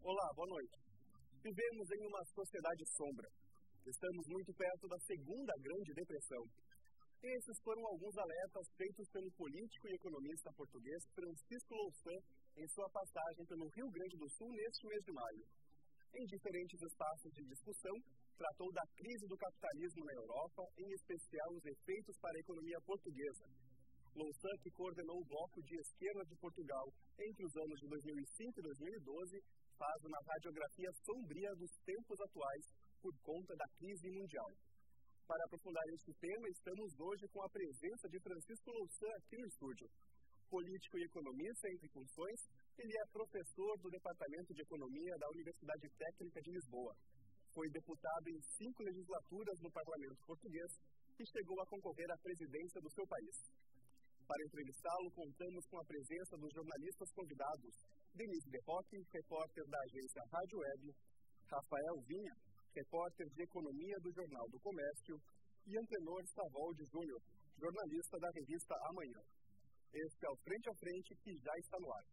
Olá, boa noite. Vivemos em uma sociedade sombra. Estamos muito perto da segunda Grande Depressão. Esses foram alguns alertas feitos pelo político e economista português Francisco Louçã em sua passagem pelo Rio Grande do Sul neste mês de maio. Em diferentes espaços de discussão, tratou da crise do capitalismo na Europa, em especial os efeitos para a economia portuguesa. Louçã, que coordenou o Bloco de Esquerda de Portugal entre os anos de 2005 e 2012, faz uma radiografia sombria dos tempos atuais por conta da crise mundial. Para aprofundar este tema, estamos hoje com a presença de Francisco Louçã aqui no estúdio. Político e economista entre funções, ele é professor do Departamento de Economia da Universidade Técnica de Lisboa. Foi deputado em 5 legislaturas no Parlamento Português e chegou a concorrer à presidência do seu país. Para entrevistá-lo, contamos com a presença dos jornalistas convidados: Denise De Rocque, repórter da agência Rádio Web; Rafael Vinha, repórter de Economia do Jornal do Comércio; e Antenor Savoldi Júnior, jornalista da revista Amanhã. Este é o Frente a Frente, que já está no ar.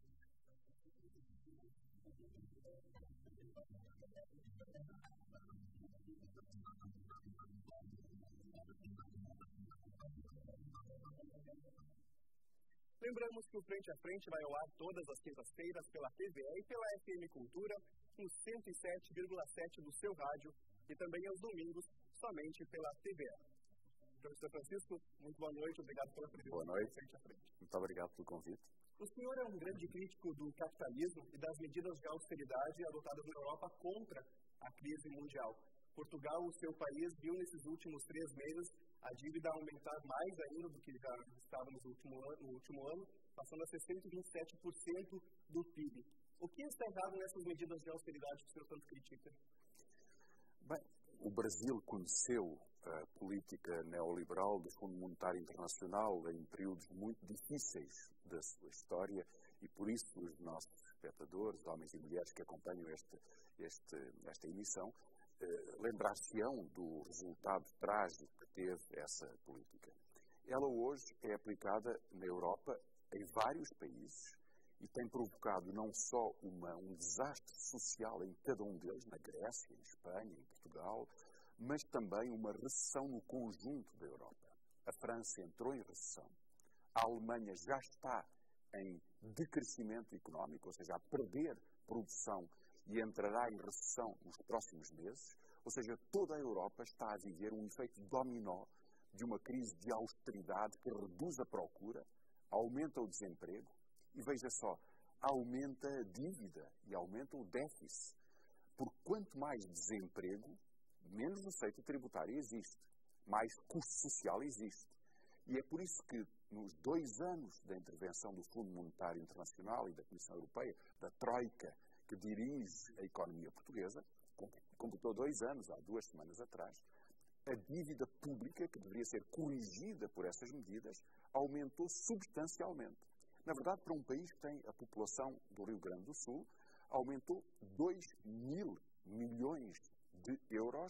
Lembramos que o Frente a Frente vai ao ar todas as quintas-feiras pela TVE e pela FM Cultura, no 107,7 do seu rádio, e também aos domingos, somente pela TVE. Professor Francisco, muito boa noite, obrigado pela presença. Boa noite, Frente a Frente. Muito obrigado pelo convite. O senhor é um grande crítico do capitalismo e das medidas de austeridade adotadas na Europa contra a crise mundial. Portugal, o seu país, viu nesses últimos 3 meses a dívida aumentar mais ainda do que já estava no último ano, passando a ser 127% do PIB. O que está errado nessas medidas de austeridade que o senhor tanto critica? Bem, o Brasil conheceu a política neoliberal do Fundo Monetário Internacional em períodos muito difíceis da sua história e por isso os nossos espectadores, homens e mulheres que acompanham esta emissão, lembrar-se-ão do resultado trágico que teve essa política. Ela hoje é aplicada na Europa em vários países e tem provocado não só um desastre social em cada um deles, na Grécia, em Espanha, em Portugal, mas também uma recessão no conjunto da Europa. A França entrou em recessão, a Alemanha já está em decrescimento económico, ou seja, a perder produção e entrará em recessão nos próximos meses, ou seja, toda a Europa está a viver um efeito dominó de uma crise de austeridade que reduz a procura, aumenta o desemprego e, veja só, aumenta a dívida e aumenta o déficit. Porque quanto mais desemprego, menos receita tributária existe, mais custo social existe. E é por isso que, nos 2 anos da intervenção do Fundo Monetário Internacional e da Comissão Europeia, da Troika, que dirige a economia portuguesa, completou 2 anos, há 2 semanas atrás, a dívida pública, que deveria ser corrigida por essas medidas, aumentou substancialmente. Na verdade, para um país que tem a população do Rio Grande do Sul, aumentou 2.000 milhões de euros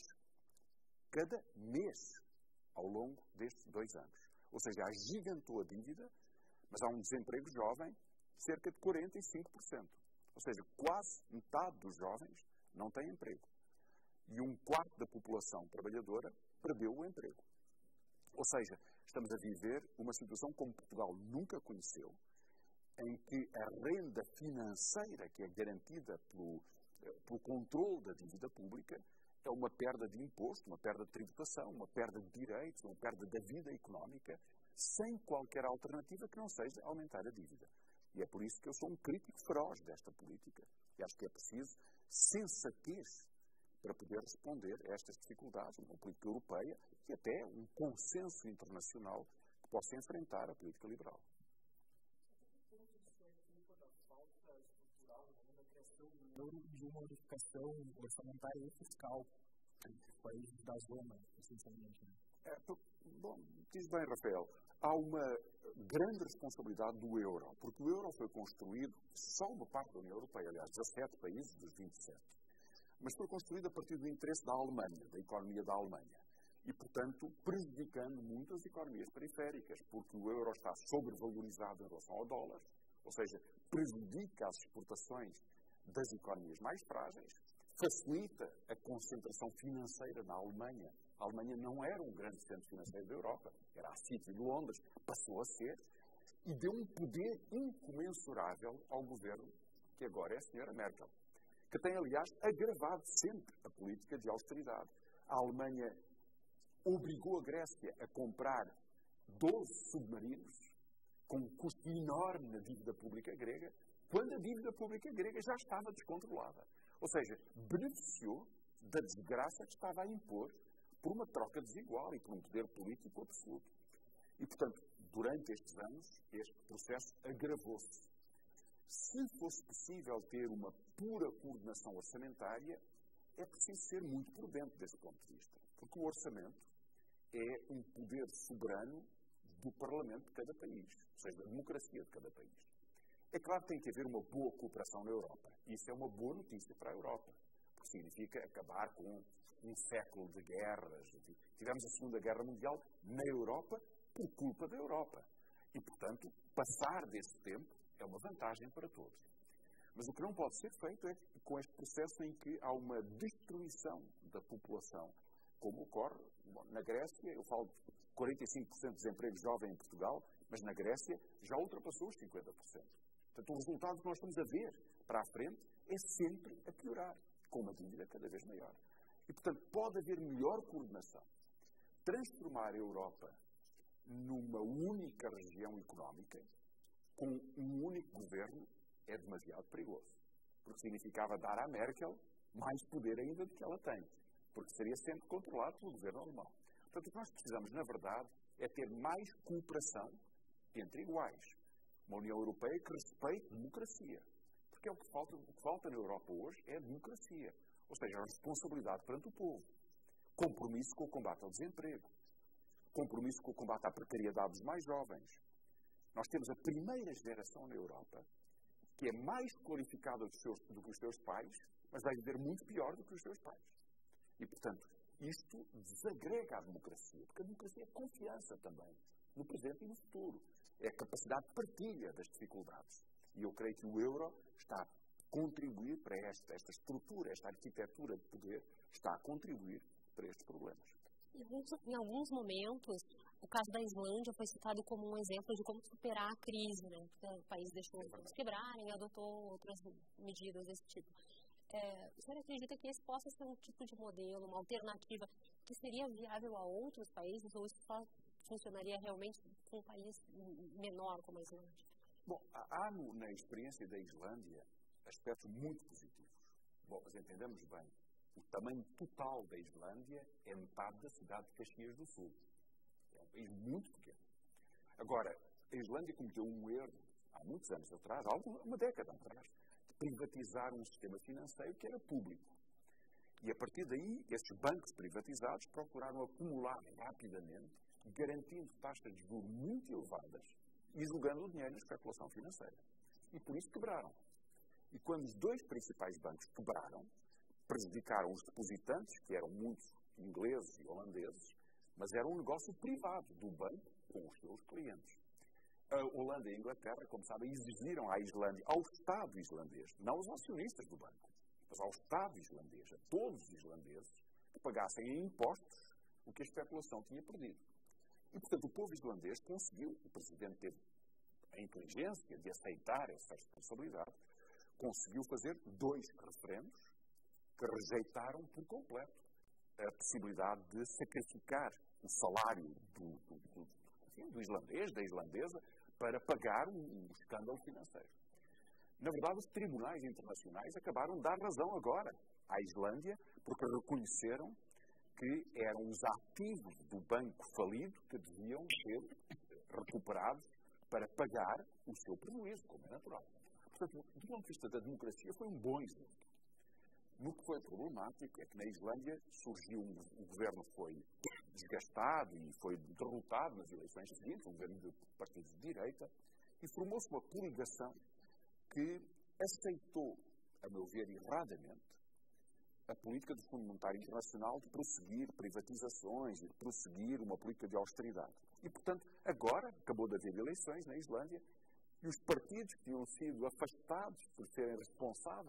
cada mês ao longo destes 2 anos. Ou seja, agigantou a dívida, mas há um desemprego jovem de cerca de 45%. Ou seja, quase metade dos jovens não tem emprego. E 1/4 da população trabalhadora perdeu o emprego. Ou seja, estamos a viver uma situação como Portugal nunca conheceu, em que a renda financeira que é garantida pelo controle da dívida pública é uma perda de imposto, uma perda de tributação, uma perda de direitos, uma perda da vida económica, sem qualquer alternativa que não seja aumentar a dívida. E é por isso que eu sou um crítico feroz desta política. E acho que é preciso sensatez para poder responder a estas dificuldades, uma política europeia e até um consenso internacional que possa enfrentar a política liberal. De uma unificação orçamentária e fiscal nos países da zona, essencialmente. Bom, diz bem, Rafael, há uma grande responsabilidade do euro, porque o euro foi construído, só uma parte da União Europeia, aliás, 17 países dos 27, mas foi construído a partir do interesse da Alemanha, da economia da Alemanha, e, portanto, prejudicando muito as economias periféricas, porque o euro está sobrevalorizado em relação ao dólar, ou seja, prejudica as exportações das economias mais frágeis, facilita a concentração financeira na Alemanha. A Alemanha não era um grande centro financeiro da Europa, era a City de Londres, passou a ser, e deu um poder incomensurável ao governo, que agora é a senhora Merkel, que tem, aliás, agravado sempre a política de austeridade. A Alemanha obrigou a Grécia a comprar 12 submarinos, com um custo enorme na dívida pública grega, quando a dívida pública grega já estava descontrolada. Ou seja, beneficiou da desgraça que estava a impor por uma troca desigual e por um poder político absoluto. E, portanto, durante estes anos, este processo agravou-se. Se fosse possível ter uma pura coordenação orçamentária, é preciso ser muito prudente desse ponto de vista. Porque o orçamento é um poder soberano do Parlamento de cada país, ou seja, da democracia de cada país. É claro que tem que haver uma boa cooperação na Europa. E isso é uma boa notícia para a Europa, porque significa acabar com um século de guerras. Tivemos a Segunda Guerra Mundial na Europa por culpa da Europa. E, portanto, passar desse tempo é uma vantagem para todos. Mas o que não pode ser feito é com este processo em que há uma destruição da população, como ocorre na Grécia. Eu falo de 45% de desemprego jovem em Portugal, mas na Grécia já ultrapassou os 50%. Portanto, o resultado que nós estamos a ver para a frente é sempre a piorar, com uma dívida cada vez maior. E, portanto, pode haver melhor coordenação. Transformar a Europa numa única região económica, com um único governo, é demasiado perigoso. Porque significava dar à Merkel mais poder ainda do que ela tem. Porque seria sempre controlado pelo governo alemão. Portanto, o que nós precisamos, na verdade, é ter mais cooperação entre iguais. Uma União Europeia que respeite a democracia. Porque é o que falta na Europa hoje é a democracia. Ou seja, a responsabilidade perante o povo. Compromisso com o combate ao desemprego. Compromisso com o combate à precariedade dos mais jovens. Nós temos a primeira geração na Europa que é mais qualificada do que os seus pais, mas vai viver muito pior do que os seus pais. E, portanto, isto desagrega a democracia, porque a democracia é confiança também, no presente e no futuro. É a capacidade de partilha das dificuldades. E eu creio que o euro está a contribuir para esta estrutura, esta arquitetura de poder, está a contribuir para estes problemas. Em alguns momentos, o caso da Islândia foi citado como um exemplo de como superar a crise, né? O país deixou os bancos quebrarem e adotou outras medidas desse tipo. O senhor acredita que esse possa ser um tipo de modelo, uma alternativa que seria viável a outros países, ou isso só funcionaria realmente com um país menor como a Islândia? Bom, há na experiência da Islândia aspectos muito positivos. Bom, mas entendemos bem, o tamanho total da Islândia é metade da cidade de Caxias do Sul. É um país muito pequeno. Agora, a Islândia cometeu um erro há muitos anos atrás, uma década atrás, de privatizar um sistema financeiro que era público. E a partir daí, esses bancos privatizados procuraram acumular rapidamente, garantindo taxas de juros muito elevadas e jogando o dinheiro na especulação financeira. E por isso quebraram. E quando os dois principais bancos quebraram, prejudicaram os depositantes, que eram muitos ingleses e holandeses, mas era um negócio privado do banco com os seus clientes. A Holanda e a Inglaterra, como sabem, exigiram à Islândia, ao Estado islandês, não aos acionistas do banco, mas ao Estado islandês, a todos os islandeses, que pagassem em impostos o que a especulação tinha perdido. E, portanto, o povo islandês conseguiu, o Presidente teve a inteligência de aceitar essa responsabilidade, conseguiu fazer 2 referendos que rejeitaram por completo a possibilidade de sacrificar o salário do islandês, da islandesa, para pagar um escândalo financeiro. Na verdade, os tribunais internacionais acabaram de dar razão agora à Islândia, porque reconheceram que eram os ativos do banco falido que deviam ser recuperados para pagar o seu prejuízo, como é natural. Portanto, do ponto de vista da democracia, foi um bom exemplo. No que foi problemático é que na Islândia surgiu, o governo foi desgastado e foi derrotado nas eleições seguintes, um governo de partidos de direita, e formou-se uma coligação que aceitou, a meu ver, erradamente, a política do Fundo Monetário Internacional de prosseguir privatizações e de prosseguir uma política de austeridade. E, portanto, agora acabou de haver eleições na Islândia e os partidos que tinham sido afastados por serem responsáveis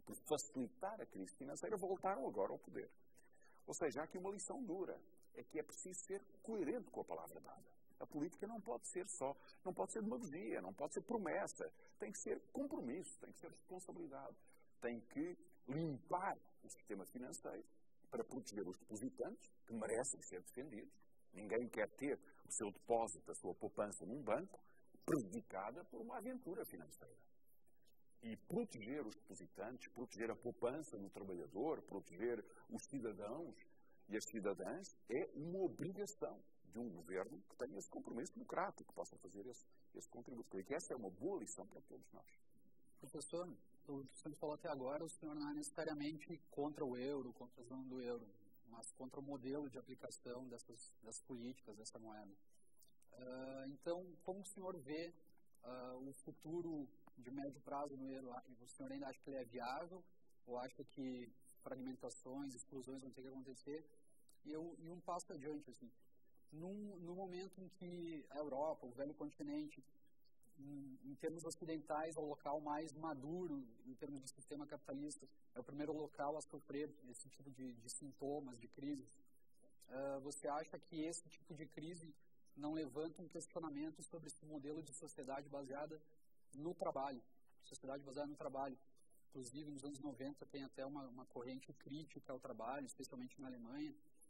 por facilitar a crise financeira, voltaram agora ao poder. Ou seja, há aqui uma lição dura. É que é preciso ser coerente com a palavra dada. A política não pode ser demagogia, não pode ser promessa. Tem que ser compromisso, tem que ser responsabilidade. Tem que limpar o sistema financeiro para proteger os depositantes, que merecem ser defendidos. Ninguém quer ter o seu depósito, a sua poupança num banco, prejudicada por uma aventura financeira. E proteger os depositantes, proteger a poupança do trabalhador, proteger os cidadãos e as cidadãs é uma obrigação de um governo que tenha esse compromisso democrático, que possa fazer esse contributo. Creio que essa é uma boa lição para todos nós. Professor, o que o senhor falou até agora, o senhor não é necessariamente contra o euro, contra a zona do euro, mas contra o modelo de aplicação das políticas, dessa moeda. Então, como o senhor vê o futuro de médio prazo no euro? O senhor ainda acha que ele é viável? Ou acha que fragmentações, exclusões vão ter que acontecer? E um passo adiante, assim, no momento em que a Europa, o velho continente, em termos ocidentais, é o local mais maduro em termos de sistema capitalista, é o primeiro local a sofrer esse tipo de sintomas, de crises. Você acha que esse tipo de crise não levanta um questionamento sobre esse modelo de sociedade baseada no trabalho? Sociedade baseada no trabalho. Inclusive, nos anos 90, tem até uma corrente crítica ao trabalho, especialmente na Alemanha.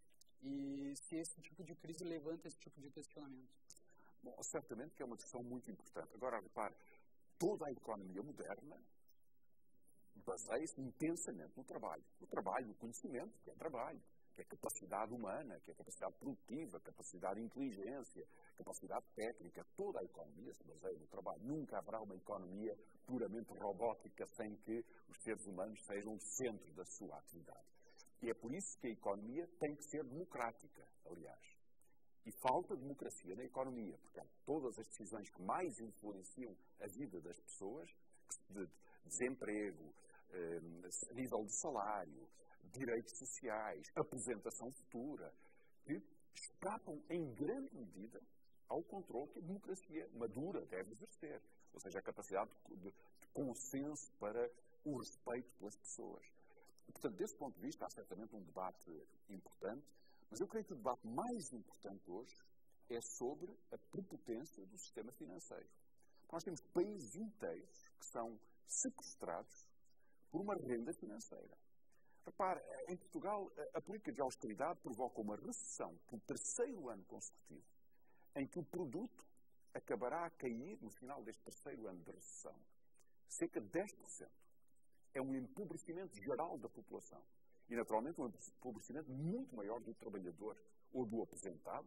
E se esse tipo de crise levanta esse tipo de questionamento? Bom, certamente que é uma questão muito importante. Agora, repare, toda a economia moderna baseia-se intensamente no trabalho. No trabalho, no conhecimento, que é trabalho, que é capacidade humana, que é capacidade produtiva, capacidade de inteligência, capacidade técnica. Toda a economia se baseia no trabalho. Nunca haverá uma economia puramente robótica sem que os seres humanos sejam o centro da sua atividade. E é por isso que a economia tem que ser democrática, aliás. E falta democracia na economia, porque todas as decisões que mais influenciam a vida das pessoas, de desemprego, nível de salário, direitos sociais, aposentação futura, que escapam em grande medida ao controle que a democracia madura deve exercer. Ou seja, a capacidade de consenso para o respeito pelas pessoas. E, portanto, desse ponto de vista, há certamente um debate importante, mas eu creio que o debate mais importante hoje é sobre a prepotência do sistema financeiro. Nós temos países inteiros que são sequestrados por uma renda financeira. Repare, em Portugal, a política de austeridade provoca uma recessão pelo terceiro ano consecutivo, em que o produto acabará a cair no final deste terceiro ano de recessão. Cerca de 10%. É um empobrecimento geral da população. E, naturalmente, um empobrecimento muito maior do trabalhador ou do aposentado,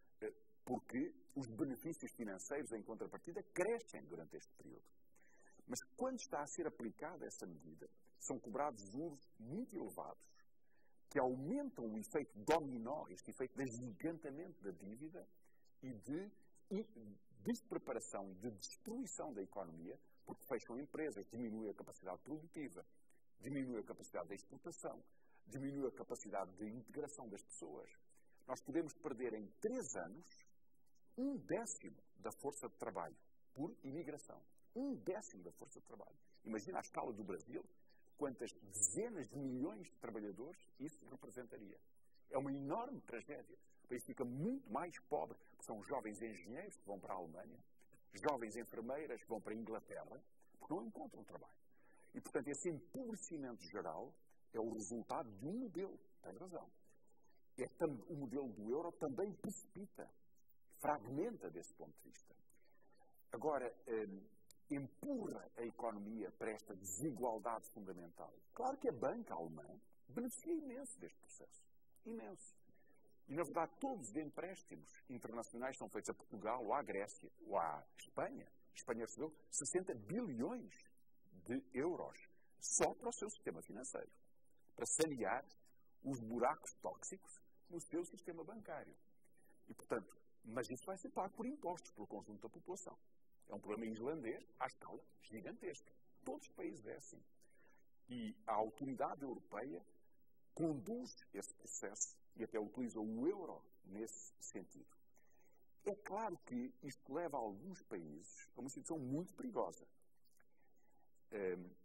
porque os benefícios financeiros, em contrapartida, crescem durante este período. Mas, quando está a ser aplicada essa medida, são cobrados juros muito elevados, que aumentam o efeito dominó, este efeito de agigantamento da dívida e de despreparação e de destruição da economia, porque fecham empresas, diminui a capacidade produtiva, diminui a capacidade de exportação, diminui a capacidade de integração das pessoas. Nós podemos perder em 3 anos 1/10 da força de trabalho por imigração. 1/10 da força de trabalho. Imagina a escala do Brasil, quantas dezenas de milhões de trabalhadores isso representaria. É uma enorme tragédia. O país fica muito mais pobre, porque são jovens engenheiros que vão para a Alemanha, jovens enfermeiras que vão para a Inglaterra, porque não encontram trabalho. E, portanto, esse empobrecimento geral é o resultado de um modelo. Tem razão. O modelo do euro também precipita, fragmenta desse ponto de vista. Agora, empurra a economia para esta desigualdade fundamental. Claro que a banca alemã beneficia imenso deste processo. Imenso. E, na verdade, todos os empréstimos internacionais são feitos a Portugal, ou à Grécia, ou à Espanha. A Espanha recebeu 60 bilhões de euros só para o seu sistema financeiro, para sanear os buracos tóxicos no seu sistema bancário. E, portanto, mas isso vai ser pago por impostos pelo conjunto da população. É um problema islandês à escala gigantesca. Todos os países é assim. E a autoridade europeia conduz esse processo e até utiliza o euro nesse sentido. É claro que isto leva alguns países a uma situação muito perigosa.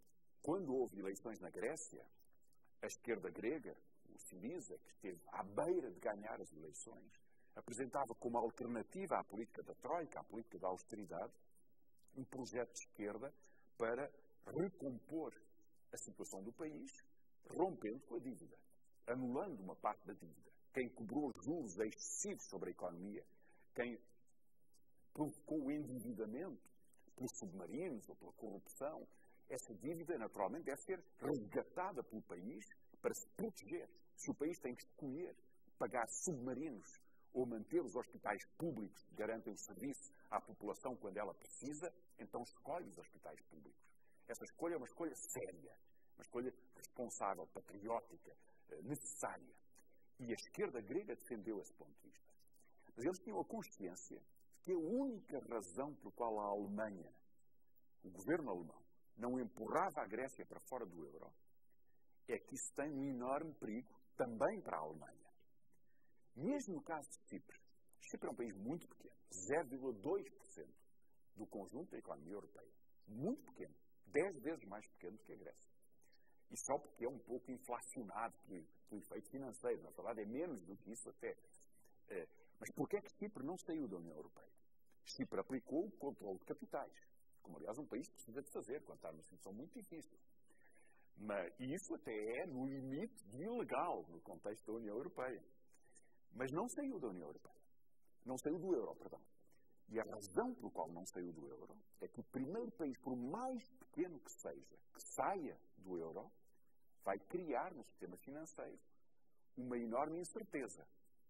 quando houve eleições na Grécia, a esquerda grega, o Syriza, que esteve à beira de ganhar as eleições, apresentava como alternativa à política da Troika, à política da austeridade, um projeto de esquerda para recompor a situação do país, rompendo com a dívida, anulando uma parte da dívida. Quem cobrou juros excessivos sobre a economia, quem provocou o endividamento pelos submarinos ou pela corrupção, essa dívida, naturalmente, deve ser resgatada pelo país para se proteger. Se o país tem que escolher pagar submarinos ou manter os hospitais públicos que garantem o serviço à população quando ela precisa, então escolhe os hospitais públicos. Essa escolha é uma escolha séria, uma escolha responsável, patriótica, necessária. E a esquerda grega defendeu esse ponto de vista. Mas eles tinham a consciência de que a única razão pela qual a Alemanha, o governo alemão, não empurrava a Grécia para fora do euro, é que isso tem um enorme perigo também para a Alemanha. Mesmo no caso de Chipre, Chipre é um país muito pequeno, 0,2% do conjunto da economia europeia. Muito pequeno, 10 vezes mais pequeno do que a Grécia. E só porque é um pouco inflacionado pelo efeito financeiro, na verdade é menos do que isso até. Mas porquê é que Chipre não saiu da União Europeia? Chipre aplicou o controle de capitais, como aliás um país precisa de fazer quando está numa situação muito difícil. E isso até é no limite de ilegal no contexto da União Europeia. Mas não saiu da União Europeia. Não saiu do euro, perdão. E a razão pela qual não saiu do euro é que o primeiro país, por mais pequeno que seja, que saia do euro, vai criar no sistema financeiro uma enorme incerteza.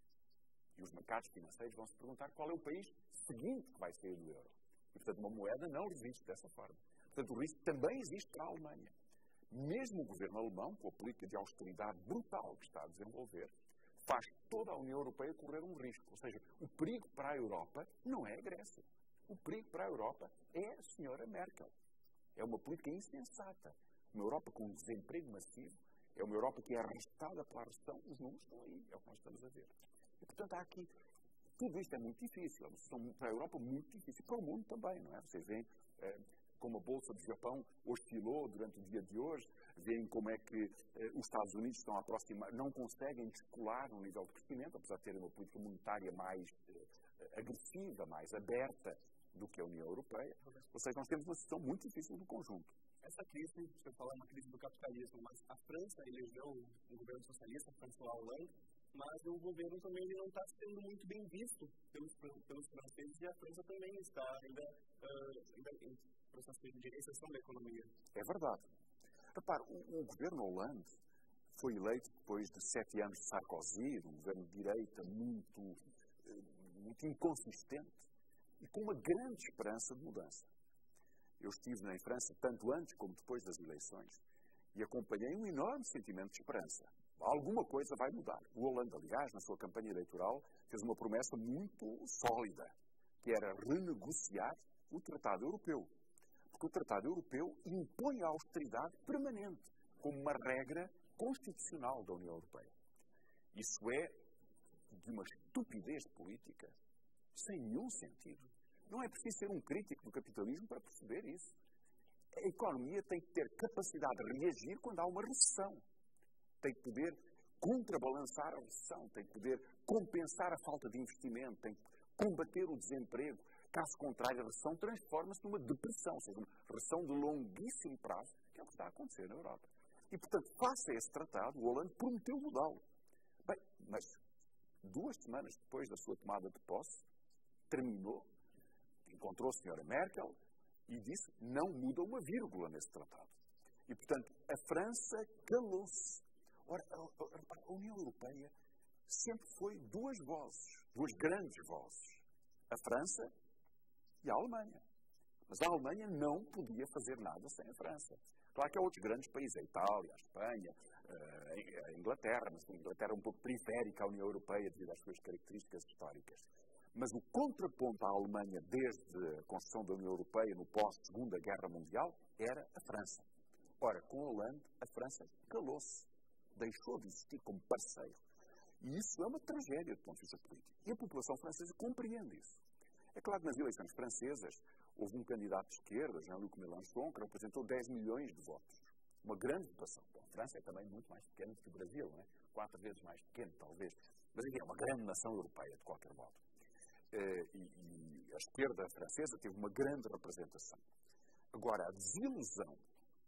E os mercados financeiros vão se perguntar qual é o país seguinte que vai sair do euro. E, portanto, uma moeda não resiste dessa forma. Portanto, o risco também existe para a Alemanha. Mesmo o governo alemão, com a política de austeridade brutal que está a desenvolver, faz toda a União Europeia correr um risco. Ou seja, o perigo para a Europa não é a Grécia. O perigo para a Europa é a senhora Merkel. É uma política insensata. Uma Europa com desemprego massivo, é uma Europa que é arrastada pela recessão. Os números estão aí, é o que nós estamos a ver. E, portanto, há aqui... Tudo isto é muito difícil. É uma situação para a Europa muito difícil. Para o mundo também, não é? Vocês veem como a Bolsa do Japão oscilou durante o dia de hoje, veem como é que os Estados Unidos estão a aproximar, não conseguem descolar no nível de crescimento, apesar de terem uma política monetária mais agressiva, mais aberta do que a União Europeia. Ou seja, nós temos uma situação muito difícil do conjunto. Essa crise, você fala, é uma crise do capitalismo, mas a França elegeu um governo socialista, François Hollande, mas o governo também não está sendo muito bem visto pelos franceses e a França também está ainda em processo de recessão da economia. É verdade. Repare, o governo Hollande foi eleito depois de 7 anos de Sarkozy, um governo de direita muito inconsistente e com uma grande esperança de mudança. Eu estive em França tanto antes como depois das eleições e acompanhei um enorme sentimento de esperança. Alguma coisa vai mudar. O Hollande, aliás, na sua campanha eleitoral, fez uma promessa muito sólida, que era renegociar o Tratado Europeu. Porque o Tratado Europeu impõe a austeridade permanente, como uma regra constitucional da União Europeia. Isso é de uma estupidez política, sem nenhum sentido. Não é preciso ser um crítico do capitalismo para perceber isso. A economia tem que ter capacidade de reagir quando há uma recessão. Tem que poder contrabalançar a recessão, tem que poder compensar a falta de investimento, tem que combater o desemprego. Caso contrário, a recessão transforma-se numa depressão, ou seja, uma recessão de longuíssimo prazo, que é o que está a acontecer na Europa. E, portanto, face a esse tratado, o Hollande prometeu mudá-lo. Bem, mas 2 semanas depois da sua tomada de posse, terminou, encontrou a senhora Merkel e disse não muda uma vírgula nesse tratado. E, portanto, a França calou-se. Ora, a União Europeia sempre foi 2 vozes, 2 grandes vozes. A França e a Alemanha. Mas a Alemanha não podia fazer nada sem a França. Claro que há outros grandes países, a Itália, a Espanha, a Inglaterra, mas a Inglaterra é um pouco periférica à União Europeia devido às suas características históricas. Mas o contraponto à Alemanha desde a construção da União Europeia no pós-Segunda Guerra Mundial era a França. Ora, com Hollande, a França calou-se, deixou de existir como parceiro. E isso é uma tragédia do ponto de vista político. E a população francesa compreende isso. É claro que nas eleições francesas houve um candidato de esquerda, Jean-Luc Mélenchon, que representou 10 milhões de votos. uma grande votação. Bom, a França é também muito mais pequena do que o Brasil, não é? 4 vezes mais pequeno, talvez. Mas é uma grande nação europeia, de qualquer modo. E a esquerda francesa teve uma grande representação. Agora, a desilusão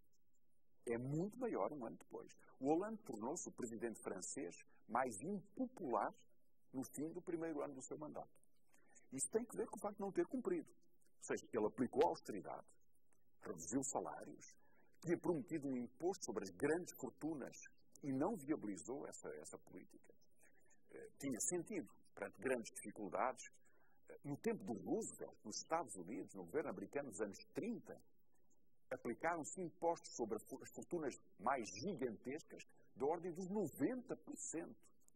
é muito maior um ano depois. O Hollande tornou-se o presidente francês mais impopular no fim do primeiro ano do seu mandato. Isso tem que ver com o facto de não ter cumprido. Ou seja, ele aplicou a austeridade, reduziu salários, tinha prometido um imposto sobre as grandes fortunas e não viabilizou essa política. Tinha sentido, perante grandes dificuldades, no tempo do Roosevelt, nos Estados Unidos, no governo americano dos anos 30, aplicaram-se impostos sobre as fortunas mais gigantescas da ordem dos 90%,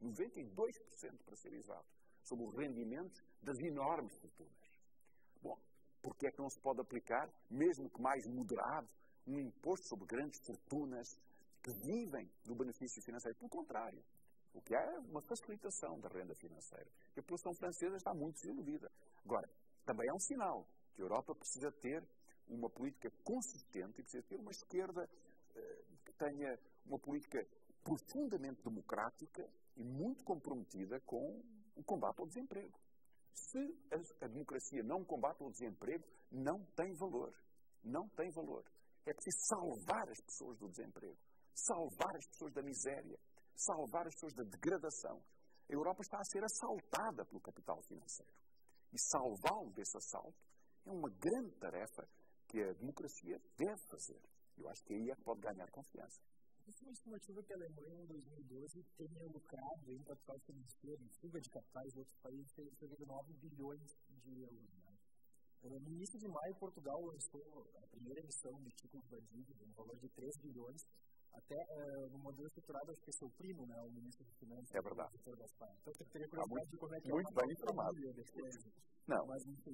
92% para ser exato, sobre os rendimentos das enormes fortunas. Bom, porque é que não se pode aplicar, mesmo que mais moderado, um imposto sobre grandes fortunas que vivem do benefício financeiro? Pelo contrário, o que é uma facilitação da renda financeira. A população francesa está muito desiludida. Agora, também é um sinal que a Europa precisa ter uma política consistente e precisa ter uma esquerda que tenha uma política profundamente democrática e muito comprometida com o combate ao desemprego. Se a democracia não combate o desemprego, não tem valor. Não tem valor. É preciso salvar as pessoas do desemprego, salvar as pessoas da miséria, salvar as pessoas da degradação. A Europa está a ser assaltada pelo capital financeiro. E salvá-lo desse assalto é uma grande tarefa que a democracia deve fazer. Eu acho que aí é que pode ganhar confiança. Isso é uma estimativa que a Alemanha, em 2012, tenha lucrado em capital financeiro, em fuga de capitais de outros países, cerca de 9 bilhões de euros. Né? No início de maio, Portugal lançou a primeira emissão de títulos da dívida, no valor de 3 bilhões, até no modelo estruturado, acho que é seu primo, né, o ministro das Finanças. É verdade. Então, eu teria curiosidade de como é que é muito bem informado. Não. Mas, enfim,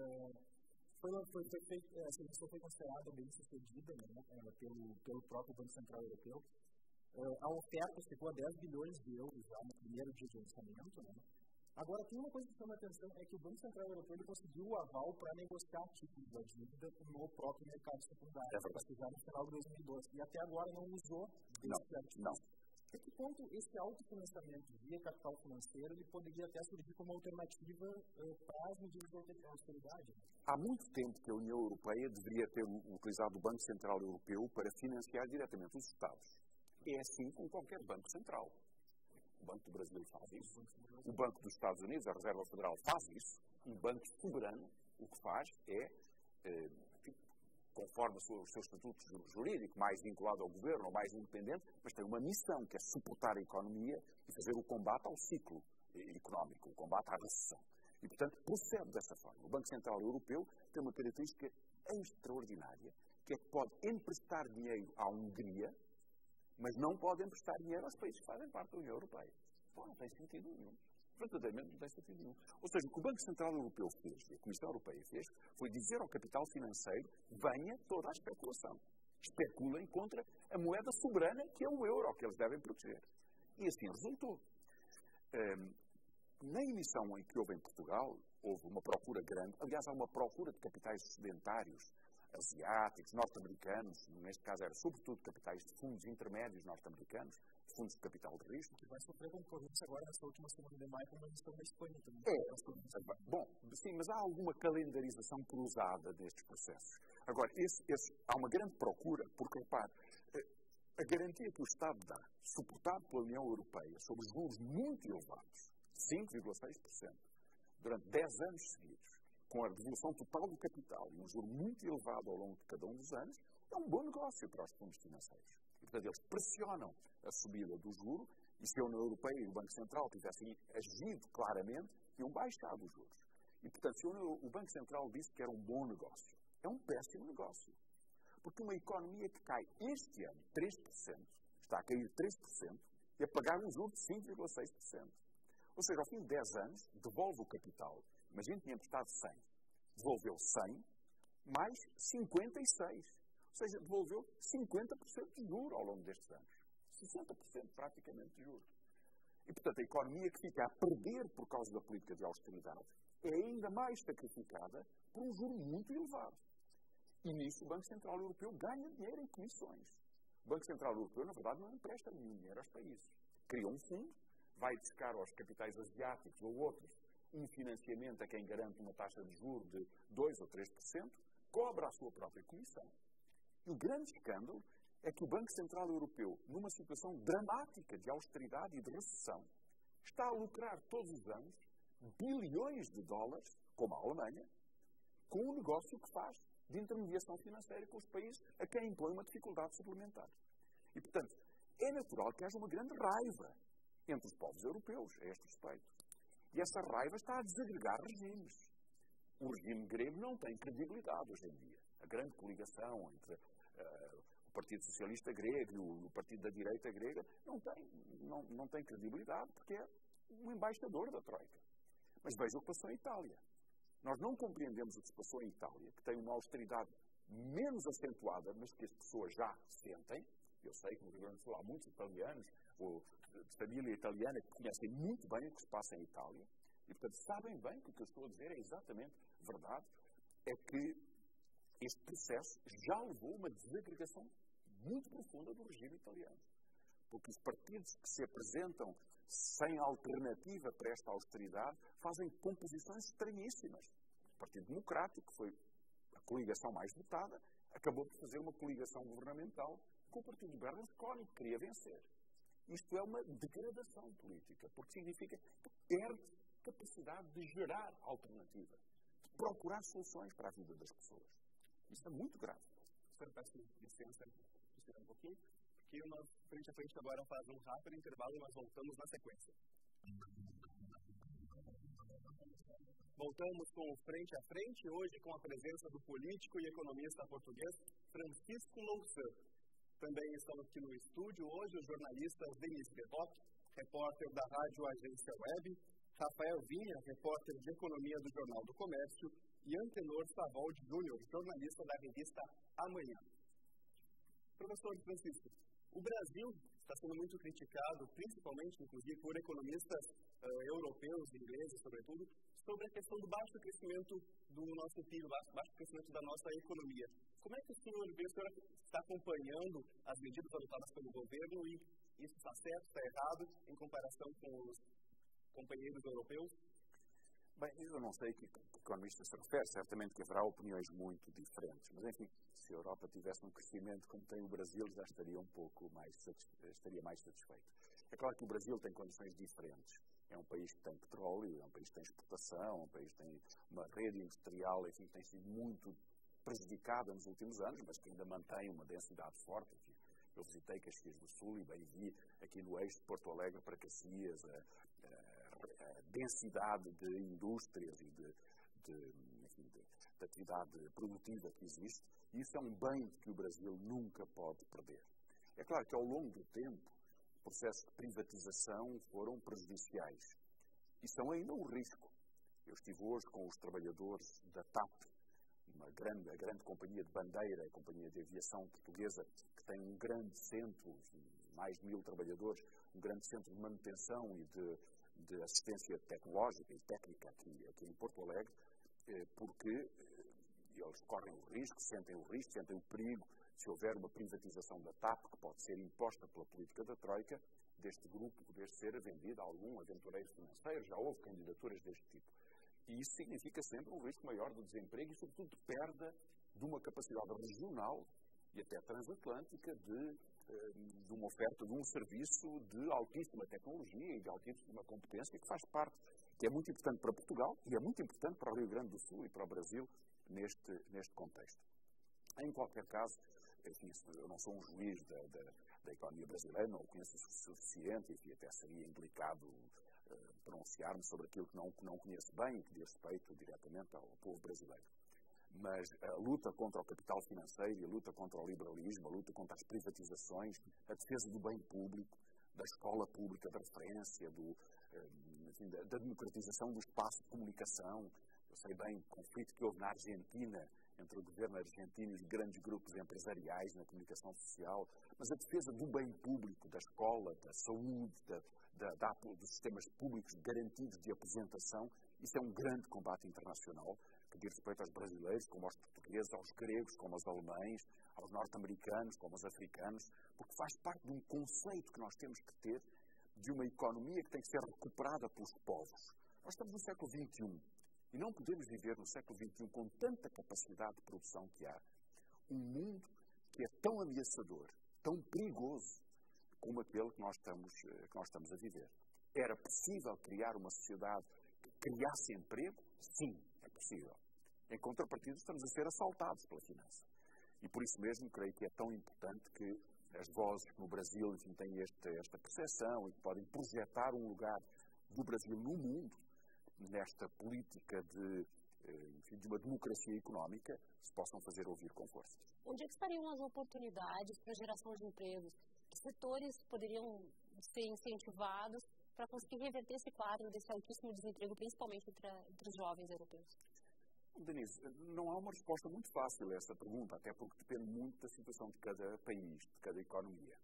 essa emissão foi considerada bem sucedida, né, pelo próprio Banco Central Europeu. A oferta ficou a 10 bilhões de euros já no primeiro dia de lançamento. Né. Agora, tem uma coisa que chama a atenção, é que o Banco Central Europeu conseguiu o aval para negociar títulos da dívida no próprio mercado secundário, já no final de 2012. E até agora não usou esse artigo. Não. Até que ponto esse autofinanciamento via capital financeiro ele poderia até surgir como alternativa para as medidas de austeridade? Há muito tempo que a União Europeia deveria ter utilizado o Banco Central Europeu para financiar diretamente os Estados. É assim com qualquer Banco Central. O Banco do Brasil faz isso. O Banco dos Estados Unidos, a Reserva Federal, faz isso. Um banco soberano, o que faz é, conforme o seu estatuto jurídico, mais vinculado ao governo ou mais independente, mas tem uma missão, que é suportar a economia e fazer o combate ao ciclo económico, o combate à recessão. E, portanto, procede dessa forma. O Banco Central Europeu tem uma característica extraordinária, que é que pode emprestar dinheiro à Hungria, mas não pode emprestar dinheiro aos países que fazem parte da União Europeia. Bom, não tem sentido nenhum. Verdadeiramente não tem sentido nenhum. Ou seja, o que o Banco Central Europeu fez, e a Comissão Europeia fez, foi dizer ao capital financeiro: venha toda a especulação. Especulem contra a moeda soberana, que é o euro, que eles devem proteger. E assim resultou. Na emissão em que houve em Portugal, houve uma procura grande. Aliás, há uma procura de capitais sedentários, asiáticos, norte-americanos, neste caso era sobretudo capitais de fundos intermédios norte-americanos, fundos de capital de risco. Que vai sofrer concorrência agora nessa última semana de maio com uma emissão da Espanha também. Bom, sim, mas há alguma calendarização cruzada destes processos. Agora, há uma grande procura, porque, repare, a garantia que o Estado dá, suportado pela União Europeia, sobre juros muito elevados, 5,6%, durante 10 anos seguidos, com a devolução total do capital e um juro muito elevado ao longo de cada um dos anos, é um bom negócio para os fundos financeiros. E, portanto, eles pressionam a subida do juro, e se a União Europeia e o Banco Central tivessem agido claramente, iam baixar os juros. E, portanto, se o Banco Central disse que era um bom negócio, é um péssimo negócio. Porque uma economia que cai este ano 3%, está a cair 3%, e a pagar um juro de 5,6%. Ou seja, ao fim de 10 anos, devolve o capital. Imagina que tinha emprestado 100. Devolveu 100 mais 56. Ou seja, devolveu 50% de juros ao longo destes anos. 60% praticamente de juros. E, portanto, a economia que fica a perder por causa da política de austeridade é ainda mais sacrificada por um juro muito elevado. E nisso o Banco Central Europeu ganha dinheiro em comissões. O Banco Central Europeu, na verdade, não empresta nenhum dinheiro aos países. Cria um fundo, vai buscar aos capitais asiáticos ou outros um financiamento a quem garante uma taxa de juros de 2% ou 3%, cobra a sua própria comissão. E o grande escândalo é que o Banco Central Europeu, numa situação dramática de austeridade e de recessão, está a lucrar todos os anos bilhões de dólares, como a Alemanha, com o negócio que faz de intermediação financeira com os países a quem impõe uma dificuldade suplementar. E, portanto, é natural que haja uma grande raiva entre os povos europeus a este respeito. E essa raiva está a desagregar regimes. O regime grego não tem credibilidade hoje em dia. A grande coligação entre o Partido Socialista grego e o Partido da Direita grega não tem credibilidade porque é um embaixador da Troika. Mas veja o que passou em Itália. Nós não compreendemos o que se passou em Itália, que tem uma austeridade menos acentuada, mas que as pessoas já sentem. Eu sei que no Rio Grande do Sul há muitos italianos, ou de família italiana, que conhecem muito bem o que se passa em Itália. E, portanto, sabem bem que o que eu estou a dizer é exatamente verdade. É que este processo já levou a uma desagregação muito profunda do regime italiano. Porque os partidos que se apresentam sem alternativa para esta austeridade fazem composições estranhíssimas. O Partido Democrático, que foi a coligação mais votada, acabou por fazer uma coligação governamental com o Partido de Berlusconi, que queria vencer. Isto é uma degradação política, porque significa que perde capacidade de gerar alternativa, de procurar soluções para a vida das pessoas. Isso é muito grave. Senhor, peço licença, esperar um pouquinho, porque nós, frente a frente, agora faz um rápido intervalo e nós voltamos na sequência. Voltamos com o Frente a Frente, hoje com a presença do político e economista português Francisco Louçã. Também estão aqui no estúdio hoje os jornalistas Denise Deboc, repórter da Rádio Agência Web, Rafael Vinha, repórter de economia do Jornal do Comércio, e Antenor Savoldi Júnior, jornalista da revista Amanhã. Professor Francisco, o Brasil está sendo muito criticado, principalmente, inclusive, por economistas europeus, ingleses, sobretudo, sobre a questão do baixo crescimento do nosso PIB, baixo crescimento da nossa economia. Como é que o senhor está acompanhando as medidas adotadas pelo governo e isso está certo, está errado, em comparação com os companheiros europeus? Bem, eu não sei que economista se refere, certamente que haverá opiniões muito diferentes, mas enfim, se a Europa tivesse um crescimento como tem o Brasil, já estaria estaria mais satisfeito. É claro que o Brasil tem condições diferentes. É um país que tem petróleo, é um país que tem exportação, é um país que tem uma rede industrial, enfim, que tem sido muito prejudicada nos últimos anos, mas que ainda mantém uma densidade forte. Enfim, eu visitei Caxias do Sul e bem vi aqui no eixo de Porto Alegre para Caxias a densidade de indústrias e de atividade produtiva que existe. E isso é um bem que o Brasil nunca pode perder. É claro que ao longo do tempo, processos de privatização foram prejudiciais. E são ainda um risco. Eu estive hoje com os trabalhadores da TAP, a grande companhia de bandeira, a companhia de aviação portuguesa, que tem um grande centro, mais de 1000 trabalhadores, um grande centro de manutenção e de assistência tecnológica e técnica aqui em Porto Alegre, porque eles correm o risco, sentem o perigo, se houver uma privatização da TAP, que pode ser imposta pela política da Troika, deste grupo poder ser vendido a algum aventureiro financeiro. Já houve candidaturas deste tipo. E isso significa sempre um risco maior de desemprego e, sobretudo, de perda de uma capacidade regional e até transatlântica de uma oferta de um serviço de altíssima tecnologia e de altíssima competência que faz parte, que é muito importante para Portugal e é muito importante para o Rio Grande do Sul e para o Brasil neste contexto. Em qualquer caso, enfim, eu não sou um juiz da economia brasileira, não o conheço o suficiente, enfim, até seria indelicado pronunciar-me sobre aquilo que não conheço bem e que diz respeito diretamente ao povo brasileiro. Mas a luta contra o capital financeiro, a luta contra o liberalismo, a luta contra as privatizações, a defesa do bem público, da escola pública de referência, da democratização do espaço de comunicação. Eu sei bem o conflito que houve na Argentina entre o governo argentino e os grandes grupos empresariais na comunicação social, mas a defesa do bem público, da escola, da saúde, dos sistemas públicos garantidos de aposentação, isso é um grande combate internacional que diz respeito aos brasileiros, como aos portugueses, aos gregos, como aos alemães, aos norte-americanos, como aos africanos, porque faz parte de um conceito que nós temos que ter de uma economia que tem que ser recuperada pelos povos. Nós estamos no século XXI e não podemos viver no século XXI com tanta capacidade de produção que há. Um mundo que é tão ameaçador, tão perigoso, como aquele que nós estamos a viver. Era possível criar uma sociedade que criasse emprego? Sim, é possível. Em contrapartida, estamos a ser assaltados pela finança. E por isso mesmo, creio que é tão importante que as vozes que no Brasil, enfim, têm esta percepção e que podem projetar um lugar do Brasil no mundo, nesta política de uma democracia económica, se possam fazer ouvir com força. Onde é que estariam as oportunidades para a geração de empregos? Que setores poderiam ser incentivados para conseguir reverter esse quadro desse altíssimo desemprego, principalmente entre os jovens europeus? Denise, não há uma resposta muito fácil a essa pergunta, até porque depende muito da situação de cada país, de cada economia.